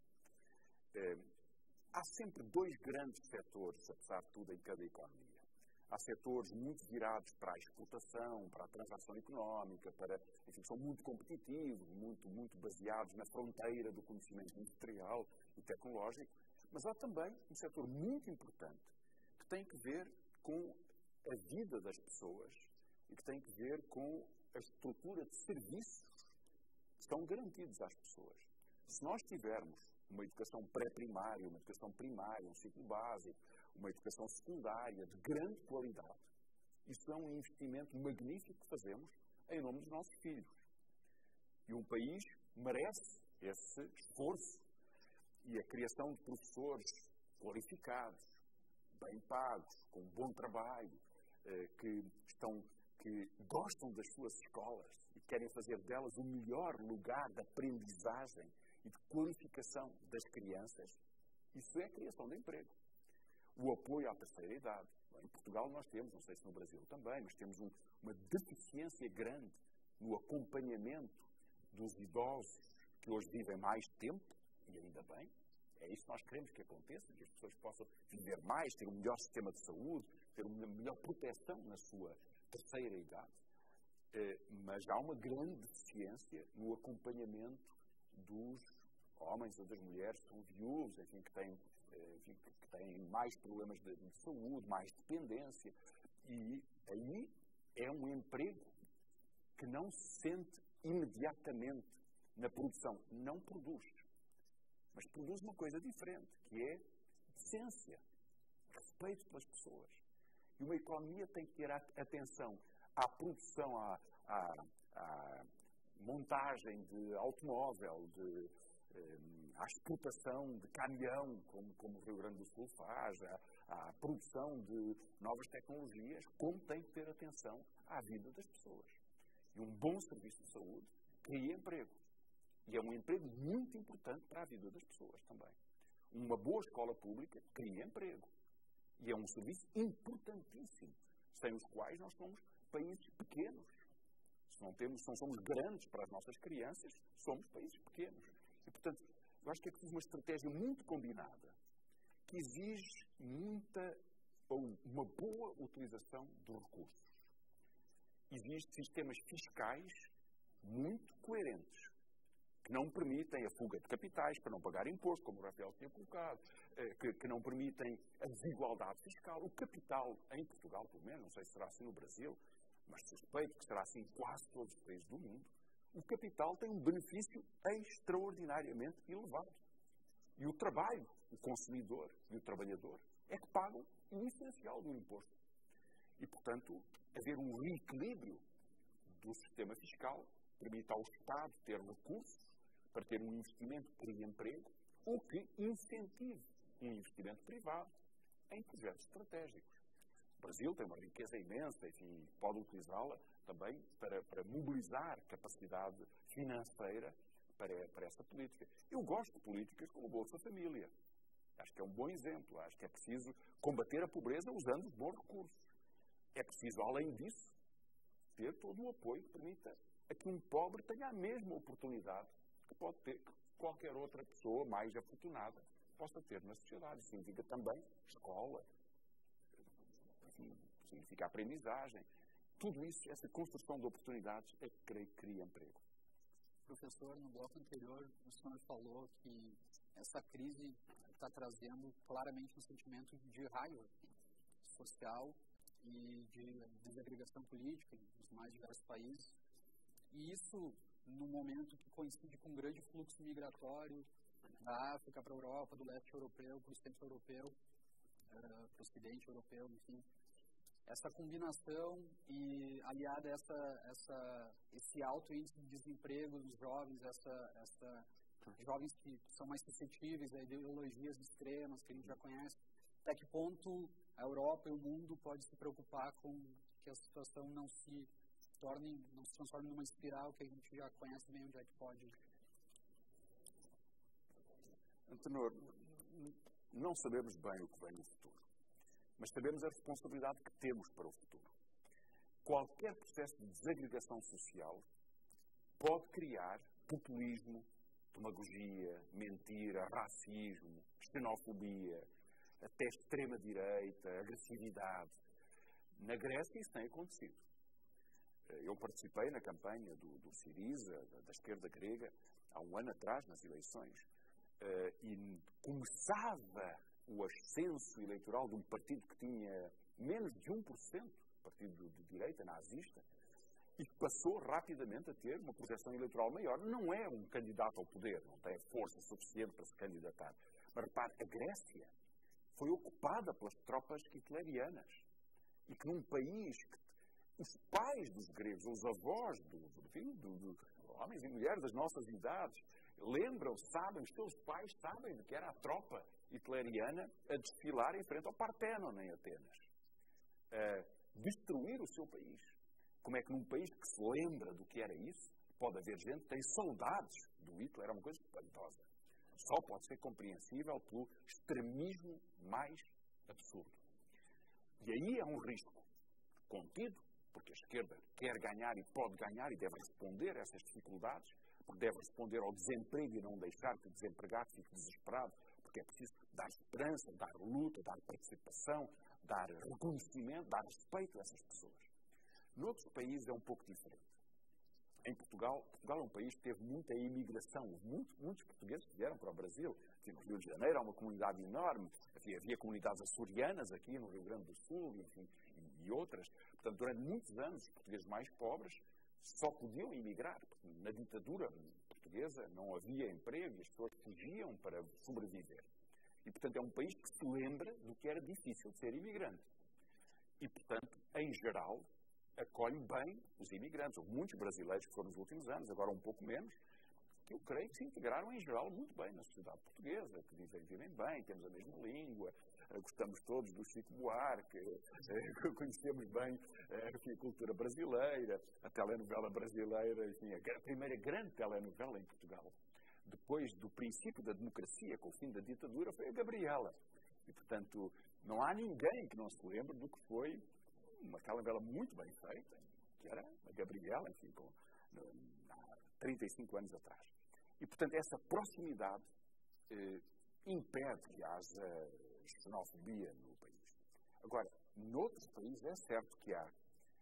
Há sempre dois grandes setores, apesar de tudo, em cada economia. Há setores muito virados para a exportação, para a transação económica, enfim, são muito competitivos, muito baseados na fronteira do conhecimento industrial e tecnológico, mas há também um setor muito importante que tem que ver com a vida das pessoas e que tem que ver com a estrutura de serviços que estão garantidos às pessoas. Se nós tivermos uma educação pré-primária, uma educação primária, um ciclo básico, uma educação secundária de grande qualidade, isso é um investimento magnífico que fazemos em nome dos nossos filhos. E um país merece esse esforço e a criação de professores qualificados, bem pagos, com bom trabalho, que gostam das suas escolas e querem fazer delas o melhor lugar de aprendizagem e de qualificação das crianças, isso é a criação de emprego. O apoio à terceira idade. Em Portugal nós temos, não sei se no Brasil também, mas temos uma deficiência grande no acompanhamento dos idosos que hoje vivem mais tempo, e ainda bem, é isso que nós queremos que aconteça, que as pessoas possam viver mais, ter um melhor sistema de saúde, ter uma melhor proteção na sua terceira idade. Mas há uma grande deficiência no acompanhamento dos homens ou das mulheres que são viúvos, enfim, que têm mais problemas de saúde, mais dependência. E aí é um emprego que não se sente imediatamente na produção. Não produz. Mas produz uma coisa diferente, que é decência, respeito pelas pessoas. E uma economia tem que ter atenção à produção, à montagem de automóvel, à exportação de caminhão, como o Rio Grande do Sul faz, à produção de novas tecnologias, como tem que ter atenção à vida das pessoas. E um bom serviço de saúde cria emprego. E é um emprego muito importante para a vida das pessoas também. Uma boa escola pública cria emprego. E é um serviço importantíssimo, sem os quais nós somos países pequenos. Se não somos grandes para as nossas crianças, somos países pequenos. E, portanto, eu acho que é preciso uma estratégia muito combinada, que exige uma boa utilização dos recursos. Existem sistemas fiscais muito coerentes, que não permitem a fuga de capitais para não pagar imposto, como o Rafael tinha colocado, que não permitem a desigualdade fiscal. O capital, em Portugal, pelo menos, não sei se será assim no Brasil, mas suspeito que será assim em quase todos os países do mundo, o capital tem um benefício extraordinariamente elevado. E o trabalho, o consumidor e o trabalhador é que pagam o essencial do imposto. E, portanto, haver um reequilíbrio do sistema fiscal permite ao Estado ter recursos para ter um investimento que crie emprego ou que incentive um investimento privado em projetos estratégicos. O Brasil tem uma riqueza imensa e pode utilizá-la também para mobilizar capacidade financeira para essa política. Eu gosto de políticas como o Bolsa Família. Acho que é um bom exemplo. Acho que é preciso combater a pobreza usando os bons recursos. É preciso, além disso, ter todo o apoio que permita a que um pobre tenha a mesma oportunidade que pode ter que qualquer outra pessoa mais afortunada possa ter na sociedade. Isso significa também escola, significa aprendizagem. tudo isso, essa construção de oportunidades, é que creio que cria emprego. Professor, no bloco anterior, o senhor falou que essa crise está trazendo claramente um sentimento de raiva social e de desagregação política nos mais diversos países. E isso, no momento que coincide com um grande fluxo migratório da África para a Europa, do leste europeu para o centro europeu, para o ocidente europeu, enfim. Essa combinação e aliada a esse alto índice de desemprego dos jovens, jovens que são mais suscetíveis a ideologias extremas que a gente já conhece, até que ponto a Europa e o mundo pode se preocupar com que a situação não se transforme numa espiral que a gente já conhece bem onde é que pode. Antenor, não sabemos bem o que vem no futuro, mas sabemos a responsabilidade que temos para o futuro. Qualquer processo de desagregação social pode criar populismo, demagogia, mentira, racismo, xenofobia, até extrema-direita, agressividade. Na Grécia isso tem acontecido. Eu participei na campanha do Syriza, da esquerda grega, há um ano atrás, nas eleições, e começava o ascenso eleitoral de um partido que tinha menos de 1%, partido de direita, nazista, e passou rapidamente a ter uma projeção eleitoral maior. Não é um candidato ao poder, não tem força suficiente para se candidatar. Mas repare, a Grécia foi ocupada pelas tropas hitlerianas. E que num país que os pais dos gregos, os avós dos homens e mulheres das nossas idades, lembram, sabem, os seus pais sabem de que era a tropa hitleriana a desfilar em frente ao Partenon em Atenas. Destruir o seu país. Como é que num país que se lembra do que era isso, pode haver gente que tem saudades do Hitler, é uma coisa espantosa. Só pode ser compreensível pelo extremismo mais absurdo. E aí é um risco contido, porque a esquerda quer ganhar e pode ganhar e deve responder a essas dificuldades, porque deve responder ao desemprego e não deixar que o desempregado fique desesperado, porque é preciso dar esperança, dar luta, dar participação, dar reconhecimento, dar respeito a essas pessoas. Noutros países é um pouco diferente. Em Portugal é um país que teve muita imigração. Muitos portugueses que vieram para o Brasil. Aqui no Rio de Janeiro há uma comunidade enorme. Havia comunidades açorianas aqui no Rio Grande do Sul, enfim, e outras. Portanto, durante muitos anos, os portugueses mais pobres só podiam emigrar. Porque na ditadura portuguesa não havia emprego e as pessoas fugiam para sobreviver. E, portanto, é um país que se lembra do que era difícil de ser imigrante. E, portanto, em geral, acolhe bem os imigrantes. Houve muitos brasileiros que foram nos últimos anos, agora um pouco menos, que eu creio que se integraram em geral muito bem na sociedade portuguesa, que vivem bem, temos a mesma língua, gostamos todos do Chico Buarque, conhecemos bem a cultura brasileira, a telenovela brasileira, enfim, a primeira grande telenovela em Portugal, depois do princípio da democracia, com o fim da ditadura, foi a Gabriela. E, portanto, não há ninguém que não se lembre do que foi uma telenovela muito bem feita, que era a Gabriela, enfim, há 35 anos atrás. E, portanto, essa proximidade impede que haja xenofobia no país. Agora, noutros países é certo que há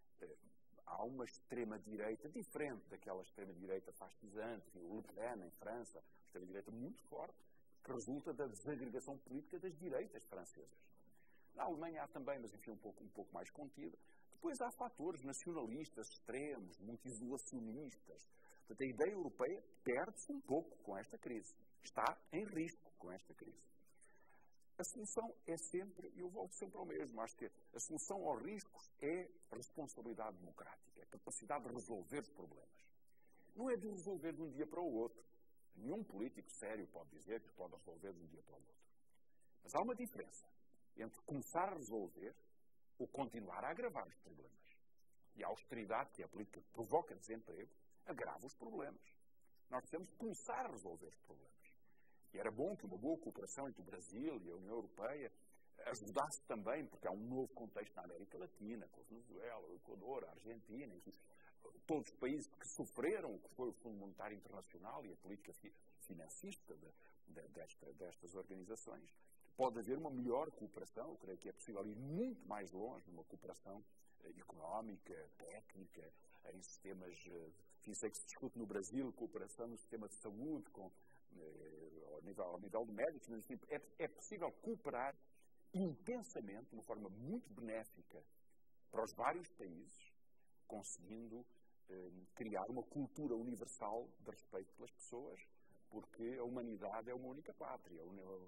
uma extrema-direita diferente daquela extrema-direita fascisante, enfim, o Le Pen em França, uma extrema-direita muito forte, que resulta da desagregação política das direitas francesas. Na Alemanha há também, mas enfim, um pouco mais contida. Depois há fatores nacionalistas extremos, muito isolacionistas. Portanto, a ideia europeia perde-se um pouco com esta crise. Está em risco com esta crise. A solução é sempre, e eu volto sempre ao mesmo, acho que a solução aos riscos é a responsabilidade democrática, a capacidade de resolver os problemas. Não é de resolver de um dia para o outro. Nenhum político sério pode dizer que pode resolver de um dia para o outro. Mas há uma diferença entre começar a resolver ou continuar a agravar os problemas. E a austeridade, que é a política que provoca desemprego, agrava os problemas. Nós temos que começar a resolver os problemas. E era bom que uma boa cooperação entre o Brasil e a União Europeia ajudasse também, porque há um novo contexto na América Latina, com a Venezuela, o Equador, a Argentina, enfim, todos os países que sofreram o que foi o Fundo Monetário Internacional e a política financista destas organizações. Pode haver uma melhor cooperação, eu creio que é possível ir muito mais longe numa cooperação económica, técnica, em sistemas, sei que se discute no Brasil, cooperação no sistema de saúde, ao nível de médicos, mas assim, é possível cooperar intensamente, de uma forma muito benéfica para os vários países, conseguindo criar uma cultura universal de respeito pelas pessoas, porque a humanidade é uma única pátria.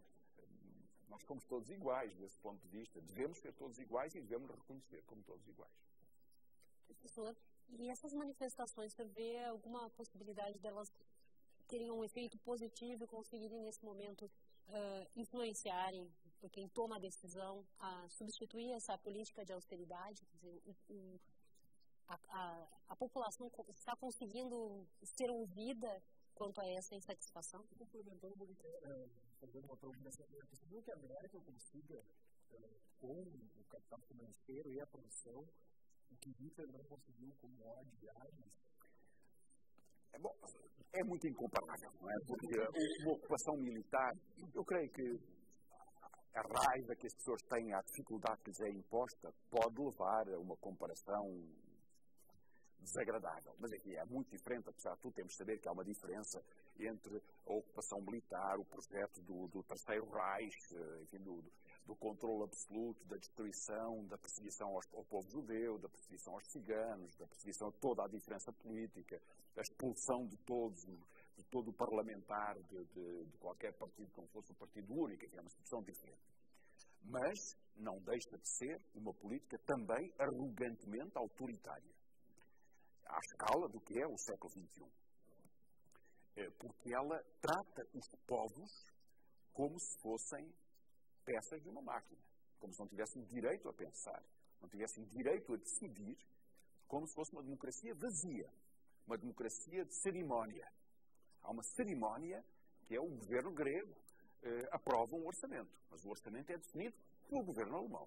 Nós somos todos iguais desse ponto de vista. Devemos ser todos iguais e devemos reconhecer como todos iguais. Professor, e essas manifestações, você vê alguma possibilidade delas terem um efeito positivo e conseguirem, nesse momento, influenciarem quem toma a decisão a substituir essa política de austeridade? Quer dizer, a população está conseguindo ser ouvida quanto a essa insatisfação? Complementando, fazer uma provocação, é possível que a América consiga, com o capital financeiro e a produção, o que Hitler não conseguiu com o ódio de Ares? Bom, é muito incomparável, não é? Porque uma ocupação militar, eu creio que a raiva que as pessoas têm, a dificuldade que lhes é imposta, pode levar a uma comparação desagradável. Mas aqui é muito diferente, apesar de tudo, temos de saber que há uma diferença entre a ocupação militar, o projeto do Terceiro Reich, enfim, do controle absoluto, da destruição, da perseguição ao povo judeu, da perseguição aos ciganos, da perseguição a toda a diferença política, da expulsão de todo o parlamentar de qualquer partido, como fosse um partido único, que é uma situação diferente. Mas não deixa de ser uma política também arrogantemente autoritária, à escala do que é o século XXI. Porque ela trata os povos como se fossem peças de uma máquina, como se não tivessem direito a pensar, não tivessem direito a decidir, como se fosse uma democracia vazia, uma democracia de cerimónia. Há uma cerimónia que é o governo grego aprova um orçamento, mas o orçamento é definido pelo governo alemão.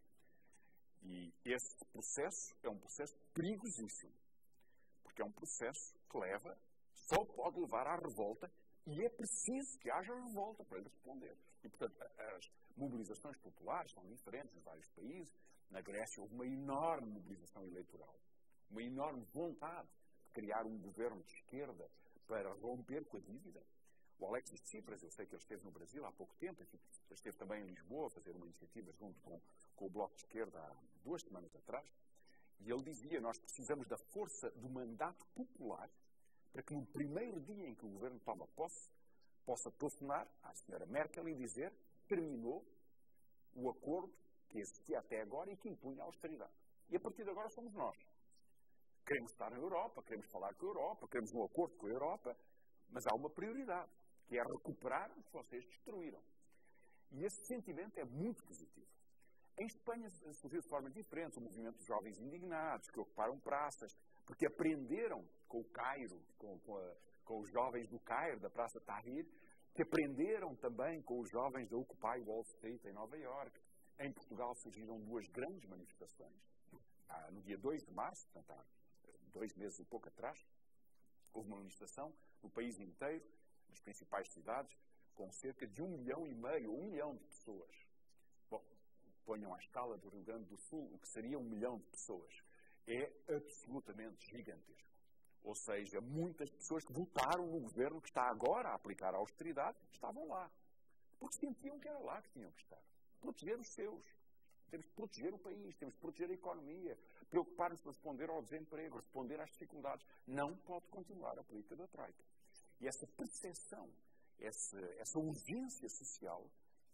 E esse processo é um processo perigosíssimo, porque é um processo que só pode levar à revolta, e é preciso que haja revolta para ele responder. E, portanto, as mobilizações populares são diferentes em vários países. Na Grécia houve uma enorme mobilização eleitoral, uma enorme vontade de criar um governo de esquerda para romper com a dívida. O Alexis Tsipras, eu sei que ele esteve no Brasil há pouco tempo, ele esteve também em Lisboa a fazer uma iniciativa junto com o Bloco de Esquerda há 2 semanas atrás, e ele dizia: nós precisamos da força do mandato popular para que no primeiro dia em que o governo toma posse, possa telefonar à senhora Merkel e dizer: terminou o acordo que existia até agora e que impunha a austeridade. E a partir de agora somos nós. Queremos estar na Europa, queremos falar com a Europa, queremos um acordo com a Europa, mas há uma prioridade, que é recuperar o que vocês destruíram. E esse sentimento é muito positivo. Em Espanha surgiu de forma diferente o movimento de jovens indignados, que ocuparam praças, porque aprenderam com o Cairo, com os jovens do Cairo, da Praça Tahrir, que aprenderam também com os jovens da Occupy Wall Street, em Nova Iorque. Em Portugal surgiram 2 grandes manifestações. No dia 2 de março, portanto, há 2 meses e pouco atrás, houve uma manifestação no país inteiro, nas principais cidades, com cerca de 1,5 milhão, 1 milhão de pessoas. Bom, ponham à escala do Rio Grande do Sul o que seria 1 milhão de pessoas. É absolutamente gigantesco. Ou seja, muitas pessoas que votaram no governo que está agora a aplicar a austeridade estavam lá. Porque sentiam que era lá que tinham que estar. Proteger os seus. Temos que proteger o país, temos que proteger a economia, preocupar-nos para responder ao desemprego, responder às dificuldades. Não pode continuar a política da Troika. E essa percepção, essa urgência social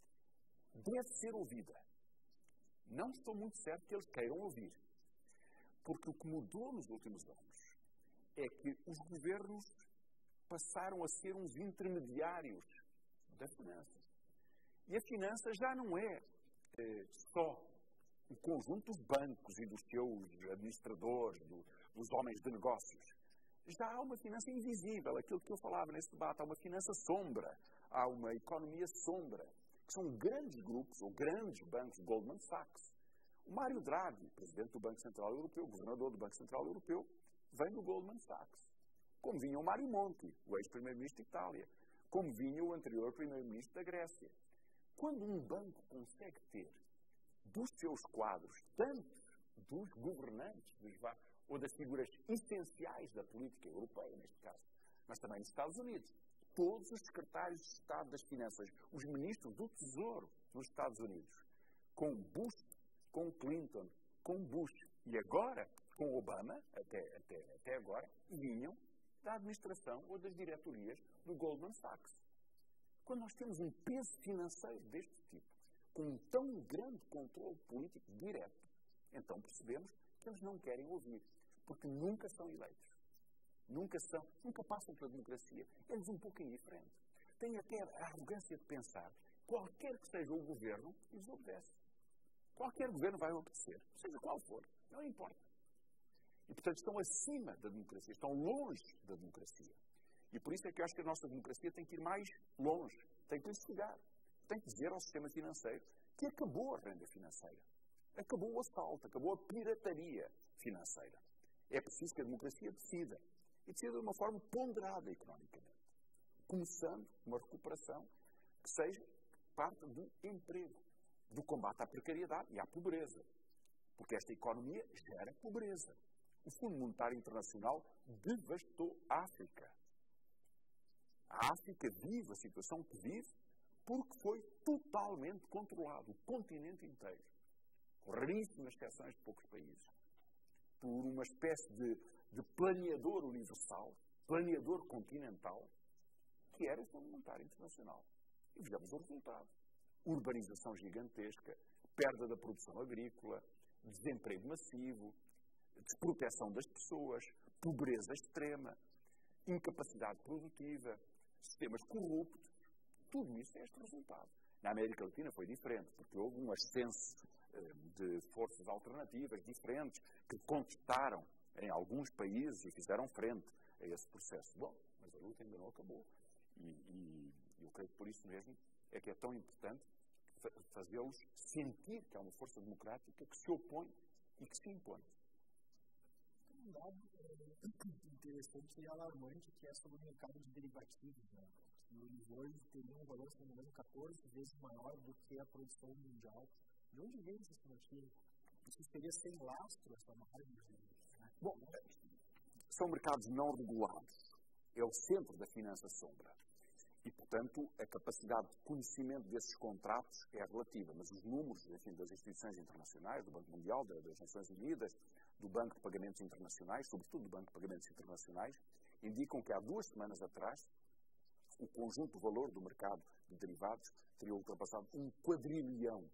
deve ser ouvida. Não estou muito certo que eles queiram ouvir. Porque o que mudou nos últimos anos é que os governos passaram a ser uns intermediários das finanças. E a finança já não é só o conjunto dos bancos e dos seus administradores, dos homens de negócios. Já há uma finança invisível, aquilo que eu falava nesse debate. Há uma finança sombra, há uma economia sombra, que são grandes grupos ou grandes bancos, Goldman Sachs. O Mário Draghi, presidente do Banco Central Europeu, governador do Banco Central Europeu, vem do Goldman Sachs. Como vinha o Mário Monti, o ex-primeiro-ministro de Itália. Como vinha o anterior primeiro-ministro da Grécia. Quando um banco consegue ter dos seus quadros tantos dos governantes, ou das figuras essenciais da política europeia, neste caso, mas também nos Estados Unidos. Todos os secretários de Estado das Finanças, os ministros do Tesouro nos Estados Unidos, com Bush, com Clinton, com Bush e agora com Obama, até agora, vinham da administração ou das diretorias do Goldman Sachs. Quando nós temos um peso financeiro deste tipo, com um tão grande controle político direto, então percebemos que eles não querem ouvir, porque nunca são eleitos. Nunca passam pela democracia. Eles um pouco indiferentes. Têm até a arrogância de pensar, qualquer que seja o governo, eles obedecem. Qualquer governo vai obedecer, seja qual for, não importa. E, portanto, estão acima da democracia, estão longe da democracia. E por isso é que eu acho que a nossa democracia tem que ir mais longe, tem que lhe chegar, tem que dizer ao sistema financeiro que acabou a renda financeira, acabou o assalto, acabou a pirataria financeira. É preciso que a democracia decida, e decida de uma forma ponderada economicamente, começando uma recuperação que seja parte do emprego, do combate à precariedade e à pobreza, porque esta economia gera pobreza. O Fundo Monetário Internacional devastou a África. A África vive a situação que vive porque foi totalmente controlado, o continente inteiro, com raríssimas exceções de poucos países, por uma espécie de planeador universal, planeador continental, que era o Fundo Monetário Internacional. E vejamos o resultado. Urbanização gigantesca, perda da produção agrícola, desemprego massivo, desproteção das pessoas, pobreza extrema, incapacidade produtiva, sistemas corruptos. Tudo isso é este resultado. Na América Latina foi diferente, porque houve um ascenso de forças alternativas diferentes que conquistaram em alguns países e fizeram frente a esse processo. Bom, mas a luta ainda não acabou. E eu creio que por isso mesmo é que é tão importante fazê-los sentir que há uma força democrática que se opõe e que se impõe. Um dado interessante e alarmante que é sobre o mercado de derivativos. Né? E eles hoje teriam um valor, se não me engano, 14 vezes maior do que a produção mundial. De onde vem essa estimativa? Isso seria sem lastro, essa margem? Né? Bom, são mercados não regulados. É o centro da finança sombra. E, portanto, a capacidade de conhecimento desses contratos é relativa. Mas os números, enfim, das instituições internacionais, do Banco Mundial, das Nações Unidas, do Banco de Pagamentos Internacionais, sobretudo do Banco de Pagamentos Internacionais, indicam que há 2 semanas atrás o conjunto do valor do mercado de derivados teria ultrapassado $1 quadrilhão.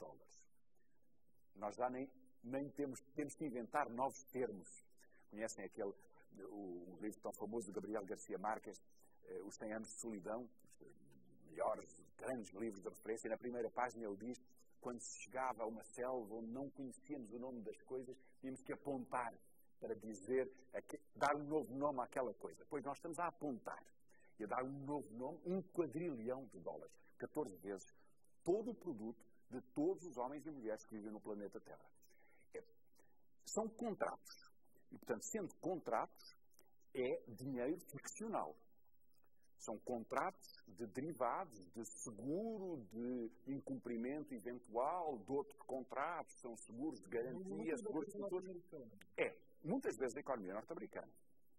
Nós já nem temos que inventar novos termos. Conhecem o livro tão famoso de Gabriel Garcia Marques, Os 100 Anos de Solidão, os melhores, grandes livros de referência, e na primeira página ele diz: quando se chegava a uma selva onde não conhecíamos o nome das coisas, tínhamos que apontar para dizer, dar um novo nome àquela coisa. Pois nós estamos a apontar e a dar um novo nome, $1 quadrilhão, 14 vezes todo o produto de todos os homens e mulheres que vivem no planeta Terra. São contratos. E, portanto, sendo contratos, é dinheiro ficcional. São contratos de derivados, de seguro, de incumprimento eventual, de outros contratos, são seguros de garantia, seguros de futuro. Muitas vezes a economia norte-americana.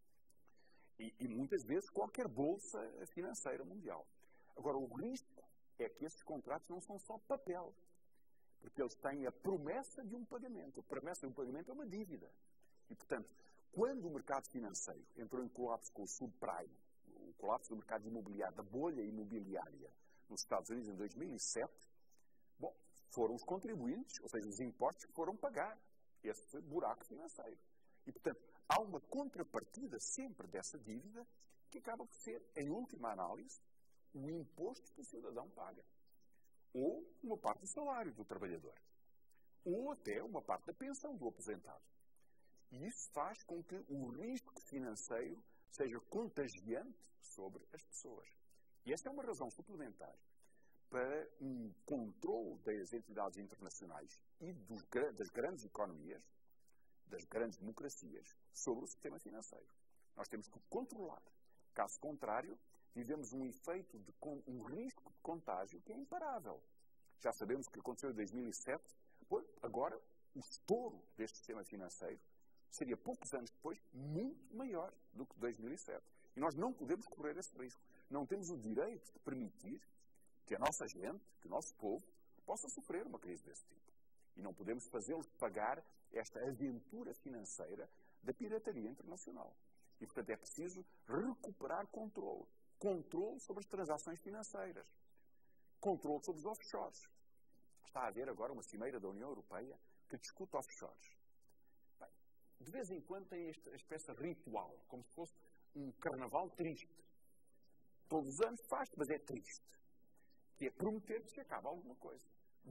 E muitas vezes qualquer bolsa financeira mundial. Agora, o risco é que esses contratos não são só papel, porque eles têm a promessa de um pagamento. A promessa de um pagamento é uma dívida. E, portanto, quando o mercado financeiro entrou em colapso com o subprime, o colapso do mercado imobiliário, da bolha imobiliária nos Estados Unidos em 2007, bom, foram os contribuintes, ou seja, os impostos que foram pagar esse buraco financeiro. E, portanto, há uma contrapartida sempre dessa dívida que acaba por ser, em última análise, o imposto que o cidadão paga. Ou uma parte do salário do trabalhador. Ou até uma parte da pensão do aposentado. E isso faz com que o risco financeiro seja contagiante sobre as pessoas. E esta é uma razão suplementar para um controle das entidades internacionais e das grandes economias, das grandes democracias, sobre o sistema financeiro. Nós temos que controlar. Caso contrário, vivemos um efeito um risco de contágio que é imparável. Já sabemos o que aconteceu em 2007, agora o estouro deste sistema financeiro seria, poucos anos depois, muito maior do que 2007. E nós não podemos correr esse risco. Não temos o direito de permitir que a nossa gente, que o nosso povo, possa sofrer uma crise desse tipo. E não podemos fazê-los pagar esta aventura financeira da pirataria internacional. E, portanto, é preciso recuperar controle. Controle sobre as transações financeiras. Controle sobre os offshores. Está a haver agora uma cimeira da União Europeia que discute offshores. Bem, de vez em quando tem esta espécie de ritual, como se fosse um carnaval triste. Todos os anos faz-se, mas é triste. Que é prometer que se acaba alguma coisa.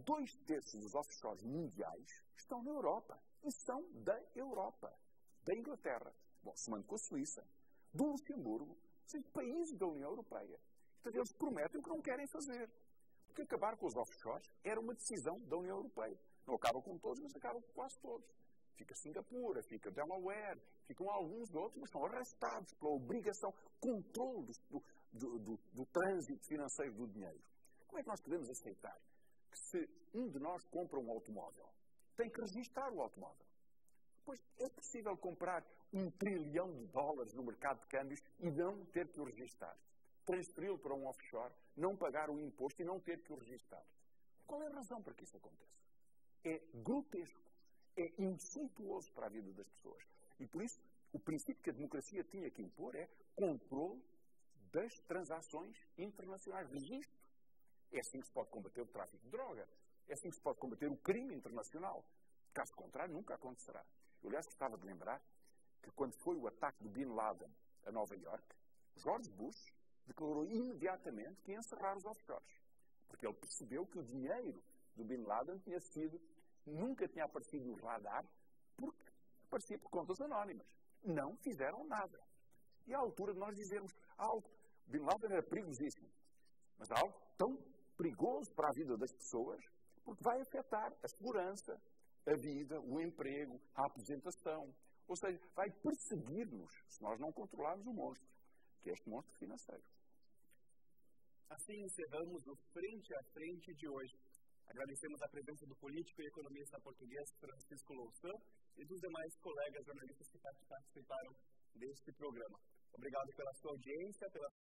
2/3 dos offshores mundiais estão na Europa. E são da Europa. Da Inglaterra. Bom, somando com a Suíça. Do Luxemburgo. São países da União Europeia. Portanto, eles prometem o que não querem fazer. Porque acabar com os offshores era uma decisão da União Europeia. Não acaba com todos, mas acaba com quase todos. Fica Singapura, fica Delaware, ficam alguns outros, mas são arrastados pela obrigação, controle do trânsito financeiro do dinheiro. Como é que nós podemos aceitar que se um de nós compra um automóvel, tem que registrar o automóvel? Pois é possível comprar $1 trilhão no mercado de câmbios e não ter que o registrar. Transferi-lo para um offshore, não pagar o imposto e não ter que o registrar. Qual é a razão para que isso aconteça? É grotesco, é insultuoso para a vida das pessoas. E por isso, o princípio que a democracia tinha que impor é controle das transações internacionais, registro. É assim que se pode combater o tráfico de droga. É assim que se pode combater o crime internacional. Caso contrário, nunca acontecerá. Eu, aliás, gostava de lembrar que quando foi o ataque do Bin Laden a Nova Iorque, George Bush declarou imediatamente que ia encerrar os offshores. Porque ele percebeu que o dinheiro do Bin Laden nunca tinha aparecido no radar, porque aparecia por contas anónimas. Não fizeram nada. E à altura de nós dizermos algo, Bin Laden era perigosíssimo, mas algo tão perigoso para a vida das pessoas, porque vai afetar a segurança, a vida, o emprego, a aposentação. Ou seja, vai perseguir-nos se nós não controlarmos o monstro, que é este monstro financeiro. Assim encerramos o Frente a Frente de hoje. Agradecemos a presença do político e economista português Francisco Louçã e dos demais colegas jornalistas que participaram deste programa. Obrigado pela sua audiência, pela